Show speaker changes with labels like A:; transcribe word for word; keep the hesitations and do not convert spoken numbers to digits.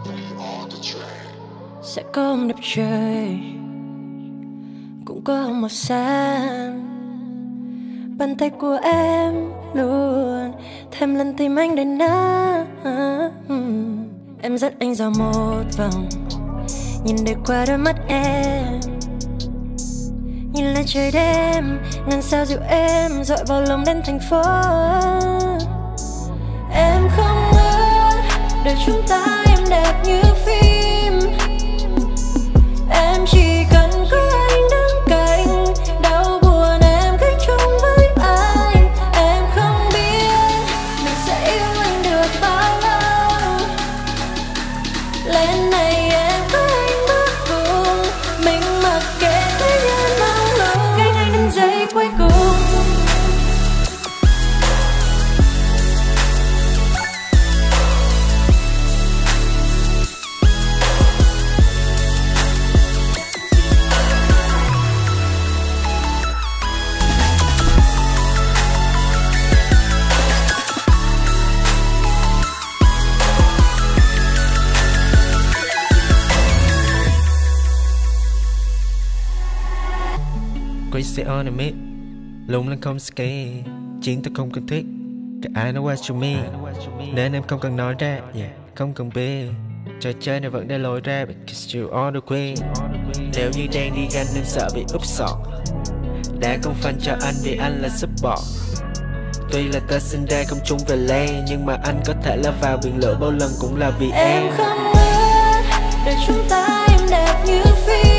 A: Sẽ có hôm đẹp trời, cũng có hôm màu xám. Bàn tay của em luôn thêm lần tim anh đến nát. Em dắt anh dạo một vòng, nhìn đời qua đôi mắt em. Nhìn lên trời đêm, ngàn sao dịu êm dội vào lòng đến thành phố. Em không ngờ đời chúng ta em đẹp như phim. Em chỉ cần có anh đứng cạnh, đau buồn em gánh chung với anh. Em không biết mình sẽ yêu anh được bao lâu. Lên này em có anh bước cùng, mình mặc kệ thế nhân mong lâu. Gánh anh đến giây cuối cùng.
B: Crazy on the mid, lung lên không ski. Chiến tôi không cần thiết, cả ai nói qua cho me. Nên em không cần nói ra, yeah, không cần biết. Trò chơi này vẫn đã lôi ra, because you all the queen. Nếu như đang đi ganh em sợ bị úp sọt. Đã không fan cho anh vì anh là support. Tuy là ta sinh ra không chung về lane, nhưng mà anh có thể là vào biển lửa bao lần cũng là vì em.
A: Em không ngờ đời chúng ta em đẹp như phim.